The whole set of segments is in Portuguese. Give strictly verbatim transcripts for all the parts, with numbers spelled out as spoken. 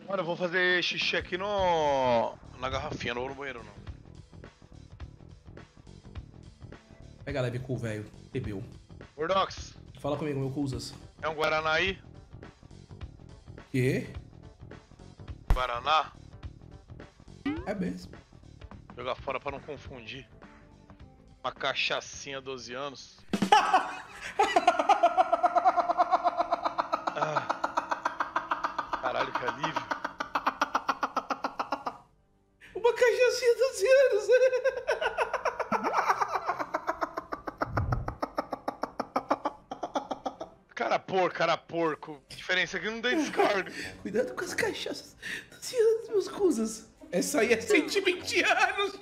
Mano, eu vou fazer xixi aqui no... na garrafinha, não vou no banheiro, não. Pega leve cu, velho. Bebeu. Gordox. Fala comigo, meu Cusas. É um Guaraná aí? Quê? Guaraná? É mesmo. Jogar fora pra não confundir. Uma cachaçinha doze anos. Ah. Caralho, que alívio. Uma cachaçinha doze anos. Cara porco, cara porco. A diferença é que não tem descarga. Cuidado com as cachaças doze anos, meus Cusas. Essa aí é cento e vinte anos.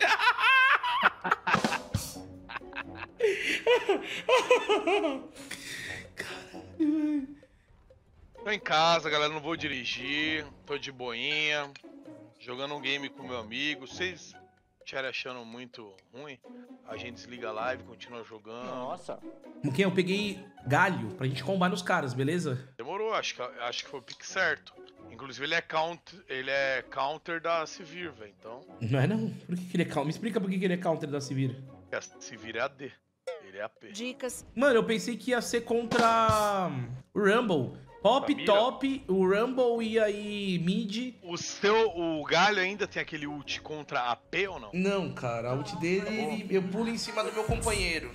Caralho, velho. Tô em casa, galera, não vou dirigir. Tô de boinha. Jogando um game com meu amigo. Vocês estiverem achando muito ruim, a gente desliga a live, continua jogando. Nossa. Muquinha, eu peguei galho pra gente combar nos caras, beleza? Demorou, acho que, acho que foi o pique certo. Inclusive ele é, count, ele é counter da Sivir, velho, então... Não é não? Por que, que ele é counter? Me explica por que, que ele é counter da Sivir. A Sivir é A D, ele é A P. Dicas. Mano, eu pensei que ia ser contra o Rumble. Pop, Família. top, o Rumble e aí mid. O seu, o Galho ainda tem aquele ult contra A P ou não? Não, cara, a ult dele, ele, eu pulo em cima do meu companheiro.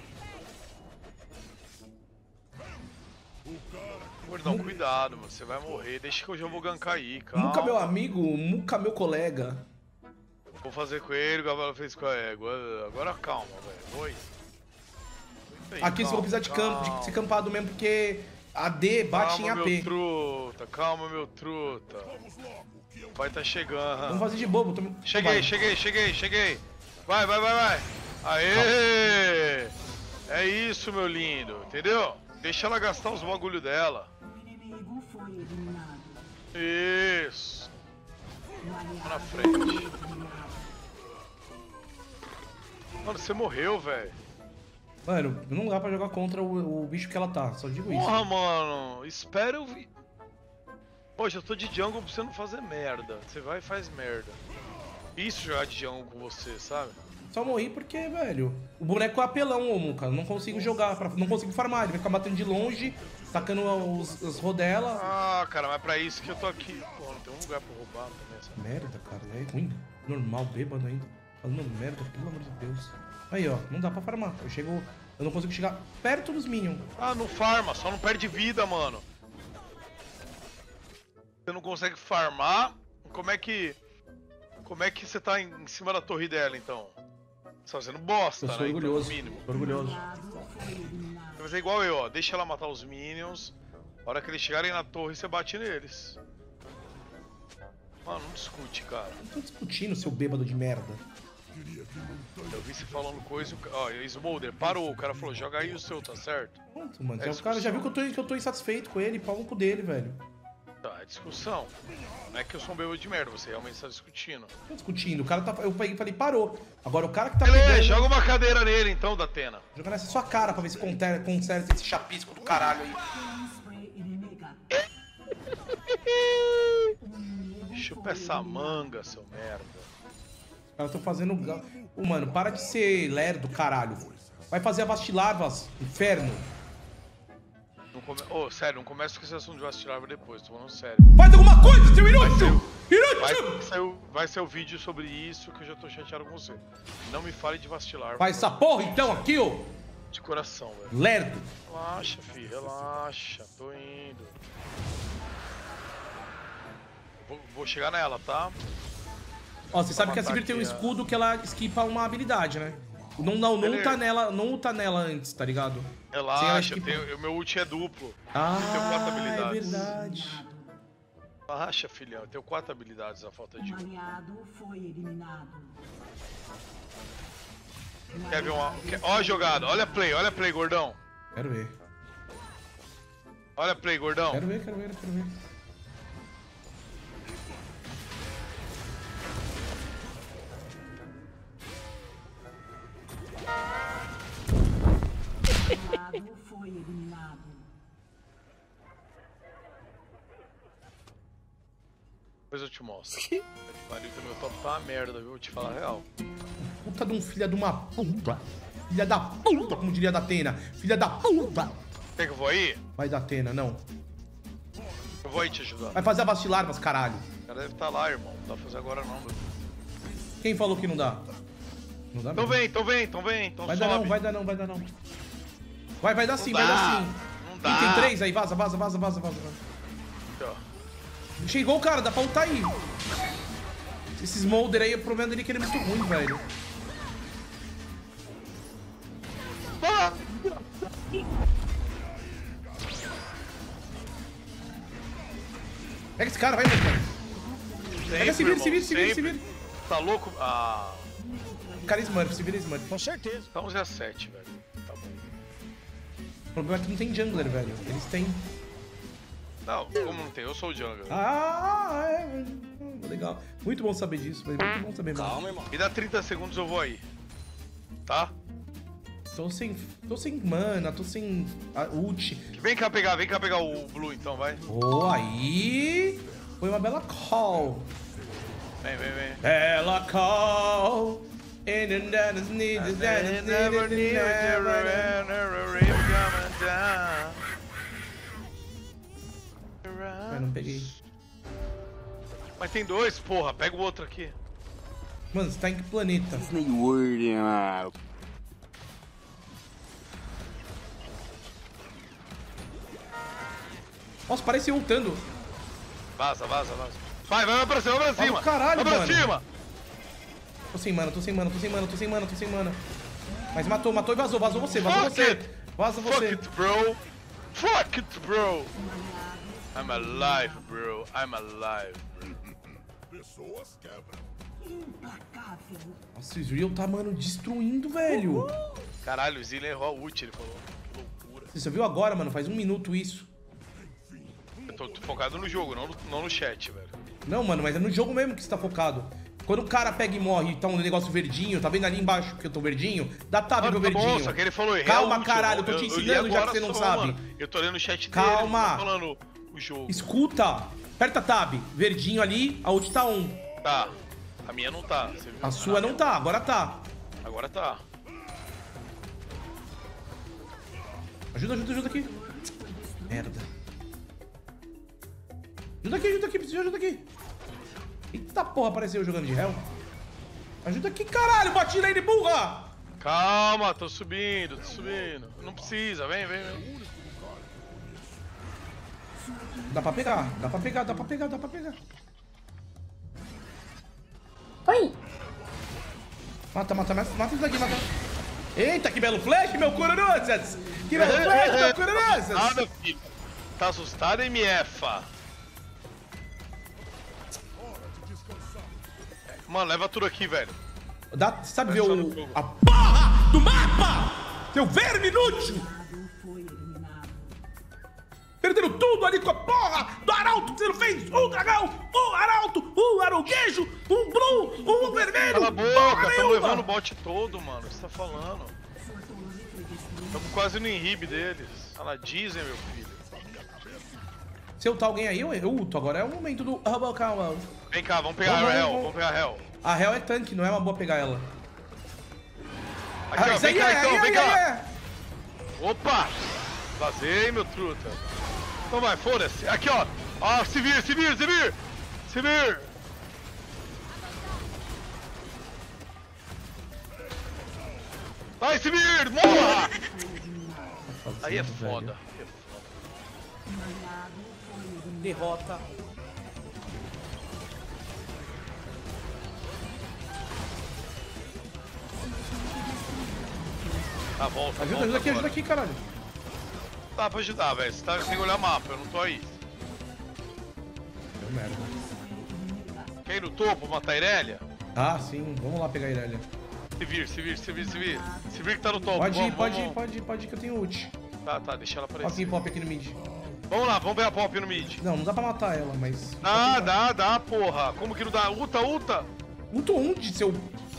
Gordão, cuidado, mano, você vai morrer, deixa que eu já vou gankar aí, calma. Muca meu amigo, Muca meu colega. Vou fazer com ele, o Gavalo fez com a égua. Agora calma, velho, oi. Aqui eu vou precisar de, campo, de ser campado mesmo, porque a D bate calma, em A P. meu truta, calma, meu truta. O pai tá chegando. Vamos fazer de bobo. Tô... Cheguei, vai. cheguei, cheguei, cheguei. Vai, vai, vai, vai. Aê! É isso, meu lindo, entendeu? Deixa ela gastar os bagulho dela. Isso. Tá na frente. Mano, você morreu, velho. Mano, não dá pra jogar contra o, o bicho que ela tá, só digo isso. Porra, mano, espera eu vir. Poxa, eu tô de jungle pra você não fazer merda. Você vai e faz merda. Isso jogar de jungle com você, sabe? Só morri porque, velho, o boneco é apelão, ô Muca. Não consigo jogar, pra... não consigo farmar. Ele vai ficar matando de longe, tacando os, as rodelas. Ah, cara, mas pra isso que eu tô aqui. Pô, não tem um lugar pra roubar também, sabe? Merda, cara, é ruim. Normal, bêbado ainda. Falando merda, pelo amor de Deus. Aí, ó, não dá pra farmar. Eu chego. Eu não consigo chegar perto dos minions. Ah, não farma, só não perde vida, mano. Você não consegue farmar? Como é que. Como é que você tá em, em cima da torre dela, então? Você tá fazendo bosta, Eu sou né? orgulhoso. Então, no mínimo. Sou orgulhoso. Você vai fazer igual eu, ó. Deixa ela matar os minions. A hora que eles chegarem na torre, você bate neles. Mano, não discute, cara. Não tô discutindo, seu bêbado de merda. Eu vi você falando coisa. Ó, Smolder, parou. O cara falou, joga aí o seu, tá certo? Pronto, mano. É o cara já viu que eu, tô, que eu tô insatisfeito com ele. Pau no cu dele, velho. Tá, é discussão. Não é que eu sou um bêbado de merda, você realmente está discutindo. Tô discutindo. O cara tá. Eu peguei e falei, parou. Agora o cara que tá Beleza, pegando. joga uma cadeira nele então, Datena. Joga nessa sua cara pra ver se conter- conserta esse chapisco do caralho aí. Chupa essa manga, seu merda. Os caras tão fazendo. ga- Ô, mano, para de ser lerdo, caralho. Vai fazer a Vastilarvas, inferno. Não come... Ô, sério, não começa com esse assunto de vastilar depois, tô falando sério. Faz alguma coisa, seu Vai inútil! ser, vai, Inútil! ser, o- vai ser o vídeo sobre isso que eu já tô chateado com você. Não me fale de vastilar. Faz essa porra então aqui, ô! De coração, velho. Lerdo. Relaxa, filho, relaxa. Tô indo. Vou, vou chegar nela, tá? Ó, você sabe que a matar Sivir tem um aqui, ó. escudo que ela esquipa uma habilidade, né? Não, não, não Beleza. tá nela, não tá nela antes, tá ligado? Sem ela Relaxa, eu esquipa- tenho, o meu ult é duplo. Ah, eu tenho quatro é habilidades. verdade. Relaxa, filhão, eu tenho quatro habilidades a falta de Um um. aliado foi eliminado. Quer ver uma. Quer... Ó a jogada, olha a play, olha a play, gordão. Quero ver. Olha a play, gordão. Quero ver, quero ver, quero ver. Um aliado foi eliminado. Depois eu te mostro. Pariu que meu top tá uma merda, viu? Vou te falar a real. Puta de um filho de uma puta. Filha da puta, como diria da Atena. Filha da puta. Quer que eu vou aí? Vai da Atena, não. Eu vou aí te ajudar. Vai fazer a vacilarvas, caralho. O cara deve estar lá, irmão. Não dá pra fazer agora não, meu. Quem falou que não dá? Não dá Então mesmo. vem, então vem, então vem. Então Vai sobe. dar não, vai dar não, vai dar não. Vai, vai dar sim, Não vai dá, dar sim. não Ih, dá. tem três aí, vaza, vaza, vaza, vaza, vaza. Aqui, ó. Chegou o cara, dá pra lutar aí. Esse Smolder aí, o problema dele é que ele é muito ruim, velho. Ah! Pega esse cara, vai, meu cara. Pega, se vira, Sempre, se vira, se vira, se irmão, vira. sempre. Tá louco? Ah, O cara é Smurf, se vira Smurf. Com certeza. tá onze a sete, velho. Tá bom. O problema é que não tem jungler, velho. Eles têm. Não, como não tem? Eu sou o Jungle. Ah, é. Hum, Legal. Muito bom saber disso, velho. Muito bom saber, mano. Calma, irmão. Me dá trinta segundos, eu vou aí. Tá? Tô sem. Tô sem mana, tô sem a ult. Vem cá pegar, vem cá pegar o Blue então, vai. Oh, aí. Foi uma bela call. Vem, vem, vem. Bela call. And then that is needed, that is Never needed, knew never- never, never really coming down. Ah, não peguei. Mas tem dois, porra. Pega o outro aqui. Mano, você tá em que planeta? Disney World, ah, Nossa, parece eu ultando. Vaza, vaza, vaza. Vai, vai, vai pra cima, vai pra Vai cima. pro caralho, vai pra mano. cima. Tô sem mana, tô sem mana, tô sem mana, tô sem mana, tô sem mana. Mas matou, matou e vazou, vazou você, vazou Fuck você. it. Vaza Fuck você. it, bro. Fuck it, bro. I'm alive, bro. I'm alive. Implacável. Nossa, o Israel tá, mano, destruindo, velho. Caralho, o Zilen errou a ult, ele falou. Que loucura. Você só viu agora, mano, faz um minuto isso. Eu tô, tô focado no jogo, não no, não no chat, velho. Não, mano, mas é no jogo mesmo que você tá focado. Quando o cara pega e morre e tá um negócio verdinho, tá vendo ali embaixo que eu tô verdinho? Dá tab Mano, pro tá bom, verdinho. só que ele falou errado. Calma, caralho, eu tô te li ensinando já que agora você não só, sabe. mano. Eu tô lendo o chat dele, Calma. ele tá falando o jogo. Escuta, aperta tab, verdinho ali, a ult tá um. Tá. A minha não tá. Você viu? A sua não tá, agora tá. Agora tá. Ajuda, ajuda, ajuda aqui. Merda. Ajuda aqui, ajuda aqui, preciso de ajuda aqui. Eita porra, apareceu eu jogando de Hell. Ajuda aqui, caralho, bati nele, burra! Calma, tô subindo, tô subindo. Não precisa, vem, vem, vem. Dá pra pegar, dá pra pegar, dá pra pegar, dá pra pegar. Oi! Mata, mata, mata, mata isso daqui, mata. Eita, que belo flash, meu Cururussas! Que belo flash, meu Cururussas! Nada, filho. Tá assustado, M F? Mano, leva tudo aqui, velho. Dá, sabe ver É só no o... jogo. a porra do mapa! Seu verme inútil! Lado foi eliminado. Perdendo tudo ali com a porra do Arauto que você não fez! Um dragão, um Arauto, um aroguejo, um blue, um vermelho! Cala a porra boca, tamo nenhuma! levando o bot todo, mano. O que você tá falando? Sua torre foi destruída. Tamo quase no inhib deles. Tá na Disney, meu filho. Se eu tá alguém aí, eu, eu ulto. Agora é o momento do Hubble Calma. Vem cá, vamos pegar Vamos, a Hell, vamos. vamos pegar a Hell. A Hell é tanque, não é uma boa pegar ela. Aqui, ó, isso vem aí cá é, então, aí, vem aí, cá. é. Opa! Vazei, meu truta. Então vai, foda-se. Aqui, ó. Ó, se vir, se vir, se vir. Se vir. Vai, se vir, morra! Aí é foda. Aí é foda. Derrota. Tá, volta, Ajuda, volta ajuda aqui, agora. ajuda aqui, caralho. Dá pra ajudar, velho. Você tá sem olhar mapa, eu não tô aí. Deu merda. Quer ir no topo, matar a Irelia? Ah, sim. Vamos lá pegar a Irelia. Se vir, se vir, se vir, se vir. Se vir que tá no topo. Pode ir, vamos, pode vamos. ir, pode ir, pode ir que eu tenho ult. Tá, tá, deixa ela Pop aparecer. pop aqui no mid. Vamos lá, vamos ver a pop no mid. Não, não dá pra matar ela, mas... Dá, dá, dá, porra. Como que não dá? Uta, uta. Ulto onde, seu...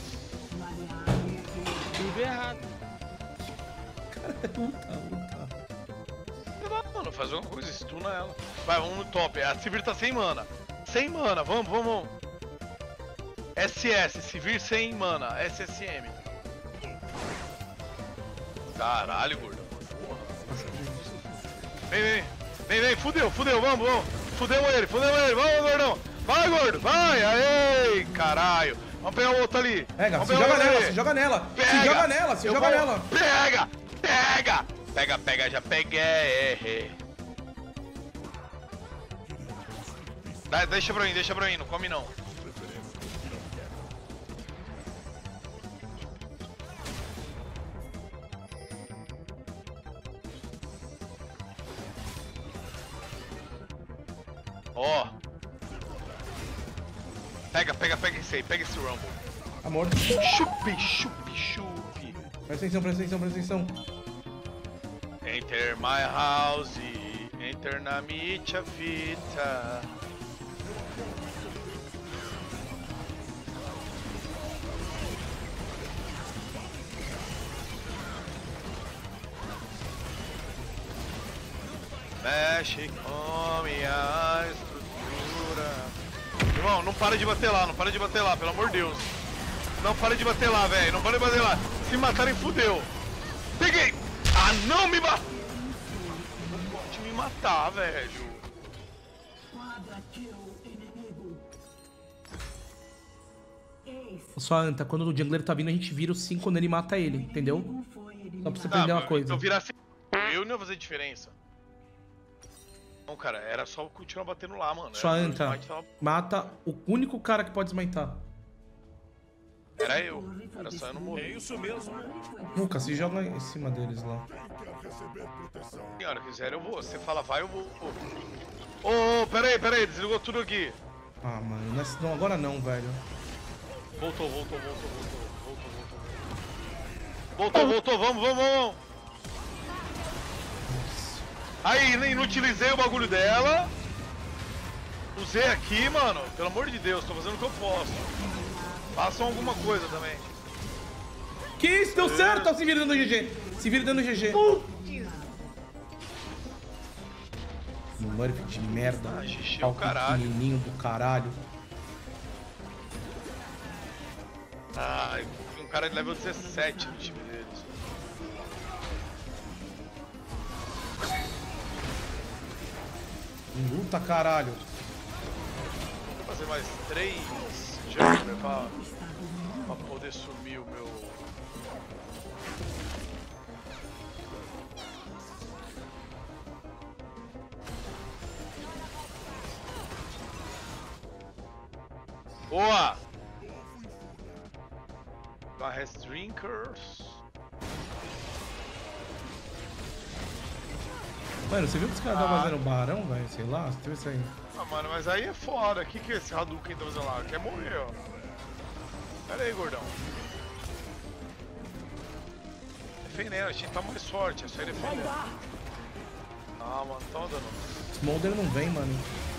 Tudo errado. Ulta, ulta. Não dá, mano, faz alguma coisa, stuna ela. Vai, vamos no top. A Sivir tá sem mana. sem mana, vamos, vamos, vamos. S S, se vir sem mana, S S M. Caralho, gordo. Porra. Vem, vem, vem, vem, fudeu, fudeu, vamos, vamos. Fudeu ele, fudeu ele, vamos, gordão. Vai, gordo, vai, aê, caralho. Vamos pegar o outro ali. Pega, vamos se pegar joga o outro nela, ali. se joga nela. Pega. Se joga nela, se Eu joga vou- nela. Pega, pega. Pega, pega, já peguei. Dá, deixa pra mim, deixa pra mim, não come não. Ó. Pega, pega, pega esse aí, pega esse Rumble. Amor. Chupi, chupi, chupi. Presta atenção, presta atenção, presta atenção. Enter my house, enter na minha vida. Mexe com minha estrutura. Irmão, não para de bater lá, não para de bater lá, pelo amor de Deus. Não para de bater lá, velho, não para de bater lá. Se matarem, fudeu. Peguei! Ah, não me mata! Não pode me matar, velho. Quadra kill inimigo. Ace. Só anta, quando o jungler tá vindo, a gente vira o cinco quando ele mata ele, entendeu? Inimigo foi Só pra você eliminado. aprender Ah, uma mas coisa. Se eu virasse eu não ia fazer diferença. Não, cara, era só continuar batendo lá, mano. Só Era- anta, tava- mata o único cara que pode smitar. Era eu. Era só eu não morrer. Nunca, se joga em cima deles lá. Senhora, quiser eu vou. Você fala vai, eu vou. Ô, ô, ô, pera aí, pera aí, desligou tudo aqui. Ah, mano, nessa- não, agora não, velho. Voltou, voltou, voltou, voltou. Voltou, voltou. Voltou, voltou, vamos, vamos, vamos. Aí, inutilizei o bagulho dela. Usei aqui, mano. Pelo amor de Deus, tô fazendo o que eu posso. Façam alguma coisa também. Que isso, deu certo! Ó, se vira dando G G. Se vira dando G G. Murphy de merda. Ah, xixi é o Palco caralho. pequenininho do caralho. Ai, um cara de level dezessete no time deles. Luta, caralho. Vou fazer mais três jungler pra, pra poder sumir o meu. Boa! Barres Drinkers. Mano, você viu que os caras Ah. estavam fazendo barão, velho? Sei lá, você viu isso aí? Ah, mano, mas aí é foda. O que, que esse Hadouken tá fazendo lá? Quer morrer, ó. Pera aí, gordão. Defendendo, a gente tá mais forte, é só ele defender. Ah, mano, tá dando. Smolder não vem, mano.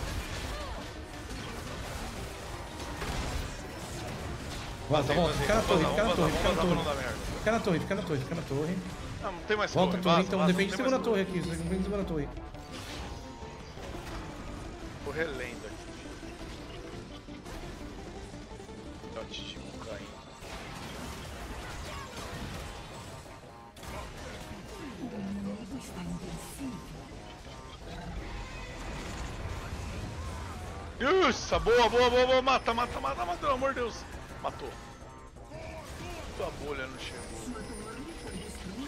Volta, volta, fica na torre, fica na torre, fica na torre. Fica na torre, fica na torre, fica na torre. Não, não tem mais Volta a torre, vaza, então, vaza, defende não segunda tem torre mais aqui, defende segunda torre. Correr lenda aqui. Filhote de cocaína. O inimigo está invencível. Isso, boa, boa, boa, boa. Mata, mata, mata, mata, pelo amor de Deus. Matou. Tua bolha não chegou. Sua torre foi destruída.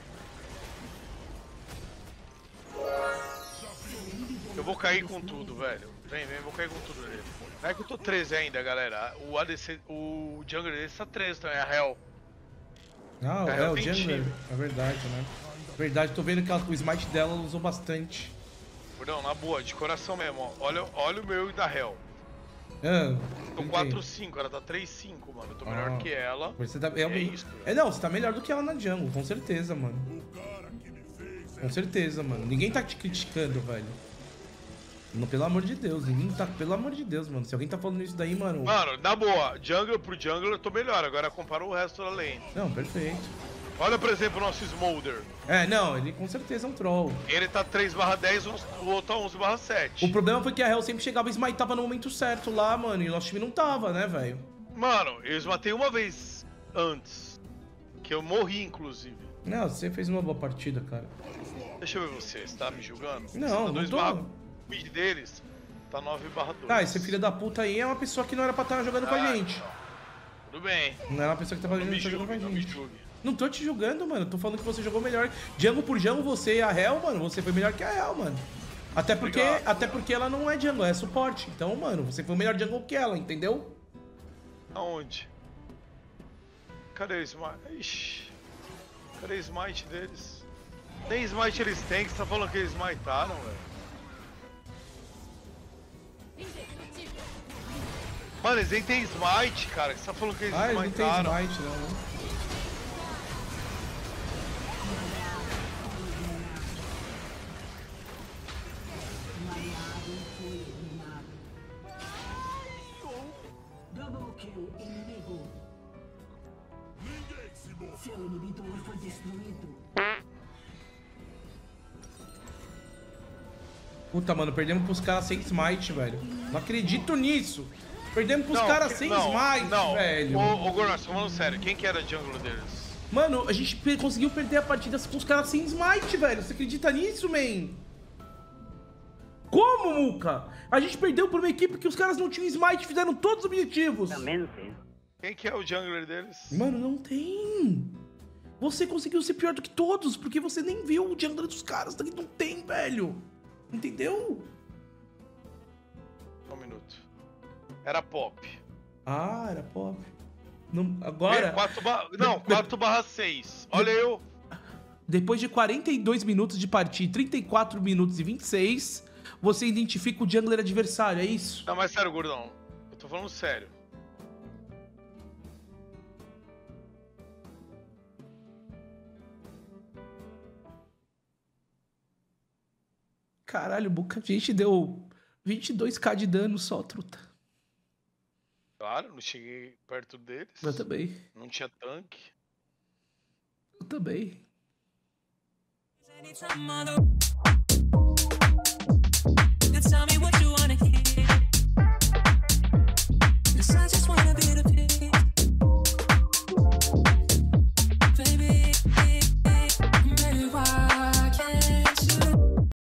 Eu vou cair com tudo, velho. Vem, vem, vou cair com tudo nele. Não é que eu tô treze ainda, galera. O A D C, o jungler desse tá treze também, a Hell. Ah, É, é, o tem jungler. time. É verdade, né? Verdade, tô vendo que ela- o smite dela ela usou bastante. Não, na boa, de coração mesmo, ó. Olha, olha o meu e da Hell. Ah, Tô entendi. quatro cinco, ela tá três cinco, mano. Eu tô melhor Ah. que ela. Você tá, é, É isso, velho. é, não, você tá melhor do que ela na jungle, com certeza, mano. Com certeza, mano. Ninguém tá te criticando, velho. Não, pelo amor de Deus, ninguém tá. Pelo amor de Deus, mano. Se alguém tá falando isso daí, mano. Mano, na boa, jungle pro jungle eu tô melhor. Agora compara o resto da lane. Não, perfeito. Olha, por exemplo, o nosso Smolder. É, não, ele com certeza é um troll. Ele tá três barra dez, o outro tá onze barra sete. O problema foi que a Hell sempre chegava e smiteava no momento certo lá, mano. E o nosso time não tava, né, velho? Mano, eu matei uma vez antes. Que eu morri, inclusive. Não, você fez uma boa partida, cara. Deixa eu ver você, você tá me julgando? Não, Você tá não dois tô. barra... O mid deles tá nove barra dois. Ah, esse filho da puta aí é uma pessoa que não era pra estar jogando com a Ah, gente. Tudo bem. Não era uma pessoa que tava Não me jogando com a julgue, não me gente. julgue. Não tô te julgando, mano. Tô falando que você jogou melhor. Jungle por jungle, você e a Hell, mano, você foi melhor que a Hell, mano. Até porque, Obrigado. até porque ela não é jungle, é suporte. Então, mano, você foi o melhor jungle que ela, entendeu? Aonde? Cadê o smite? Ixi. Cadê o smite deles? Nem smite eles têm, que você tá falando que eles smitaram, velho. Mano, eles nem tem smite, cara. que Você tá falando que eles Ah, ele não tem smitaram. smite, não, né? Double kill inimigo. Seu inibidor foi destruído. Puta, mano, perdemos pros caras sem smite, velho. Não acredito nisso. Perdemos pros Não, caras que- sem não, smite, não. velho. Ô, ô Gornas, falando sério, quem que era a jungle deles? Mano, a gente pe- conseguiu perder a partida com os caras sem smite, velho. Você acredita nisso, man? Como, Muka? A gente perdeu por uma equipe que os caras não tinham smite, fizeram todos os objetivos. Quem que é o jungler deles? Mano, não tem. Você conseguiu ser pior do que todos, porque você nem viu o jungler dos caras. Daqui não tem, velho. Entendeu? Um minuto. Era pop. Ah, era pop. Não, agora, quatro barra... Não, quatro barra seis. Olha eu. depois de quarenta e dois minutos de partida, trinta e quatro minutos e vinte e seis, você identifica o jungler adversário, é isso? Não, mas sério, gordão. Eu tô falando sério. Caralho, Buca, a gente deu vinte e dois k de dano só, truta. Claro, não cheguei perto deles. Eu também. Não tinha tanque. Eu também. Tell me what you wanna hear.